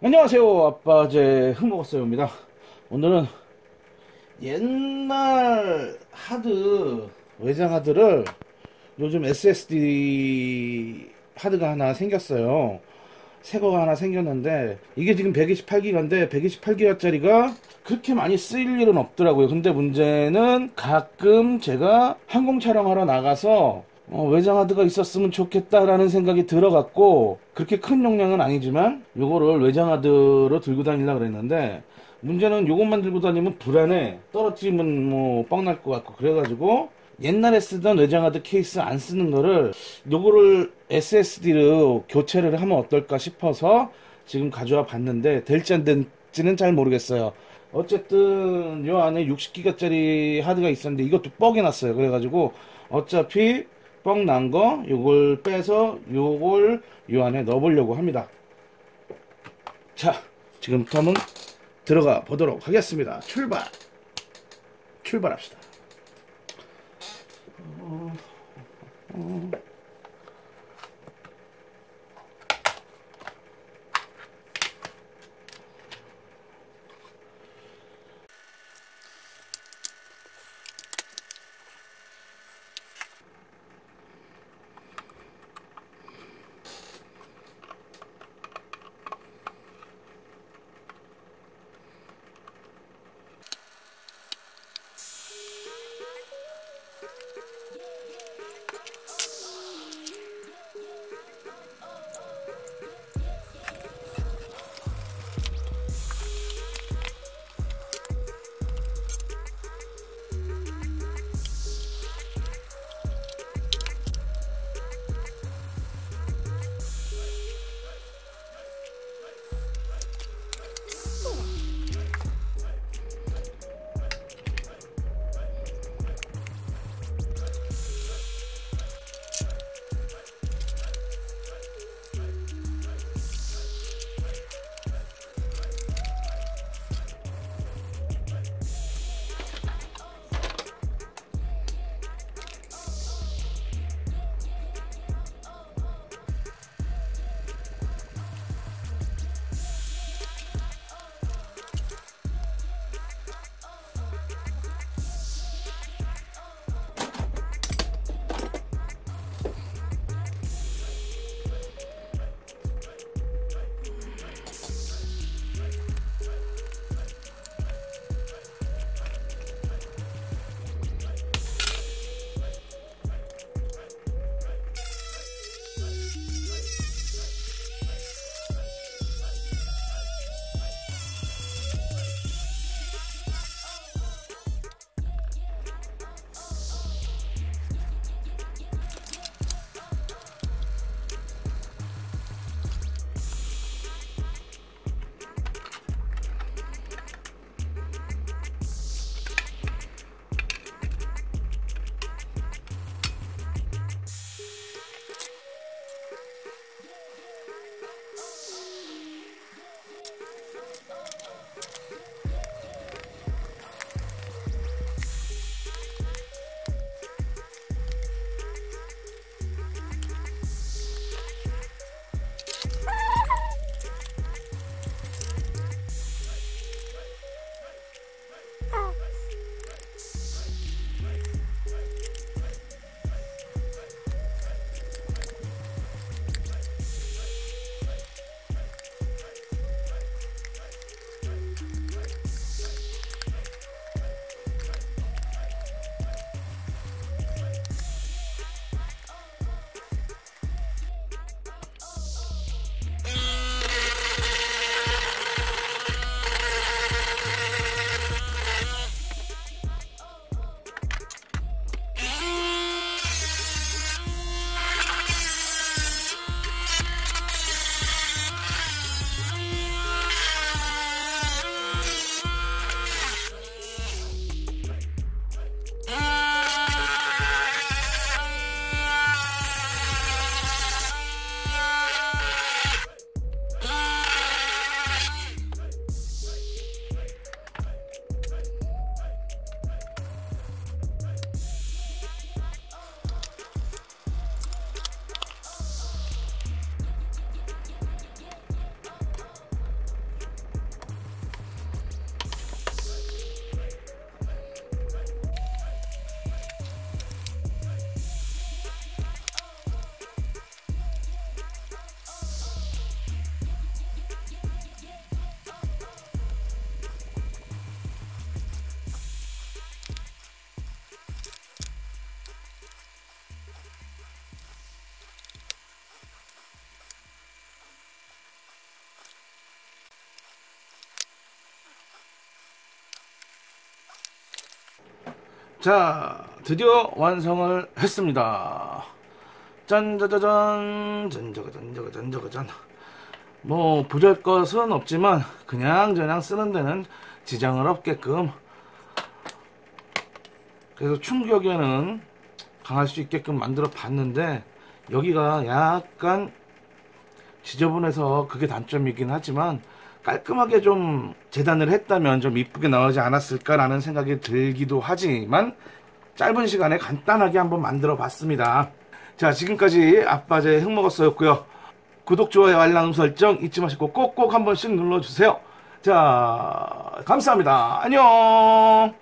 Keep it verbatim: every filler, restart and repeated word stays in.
안녕하세요. 아빠제 흑먹었어요입니다. 오늘은 옛날 하드, 외장 하드를 요즘 에스에스디 하드가 하나 생겼어요. 새 거가 하나 생겼는데 이게 지금 백이십팔 기가인데 백이십팔 기가짜리가 그렇게 많이 쓰일 일은 없더라고요. 근데 문제는 가끔 제가 항공 촬영하러 나가서 어, 외장 하드가 있었으면 좋겠다라는 생각이 들어갔고, 그렇게 큰 용량은 아니지만 요거를 외장 하드로 들고 다니려고 그랬는데, 문제는 요것만 들고 다니면 불안해. 떨어지면 뭐 뻥 날 것 같고 그래가지고 옛날에 쓰던 외장 하드 케이스 안 쓰는 거를 요거를 에스에스디로 교체를 하면 어떨까 싶어서 지금 가져와 봤는데, 될지 안 될지는 잘 모르겠어요. 어쨌든 요 안에 육십 기가짜리 하드가 있었는데 이것도 뻑이 났어요. 그래가지고 어차피 뻥 난 거 요걸 빼서 요걸 요 안에 넣어보려고 합니다. 자, 지금부터 한번 들어가 보도록 하겠습니다. 출발! 출발합시다. 어, 어. 자, 드디어 완성을 했습니다. 짠짜자잔, 짠짜자잔, 짠짜자잔. 뭐 보잘것은 없지만 그냥 저냥 쓰는 데는 지장을 없게끔, 그래서 충격에는 강할 수 있게끔 만들어 봤는데, 여기가 약간 지저분해서 그게 단점이긴 하지만 깔끔하게 좀 재단을 했다면 좀 이쁘게 나오지 않았을까라는 생각이 들기도 하지만, 짧은 시간에 간단하게 한번 만들어 봤습니다. 자, 지금까지 아빠제 흑먹었어였고요. 구독, 좋아요, 알람 설정 잊지 마시고 꼭꼭 한 번씩 눌러주세요. 자, 감사합니다. 안녕.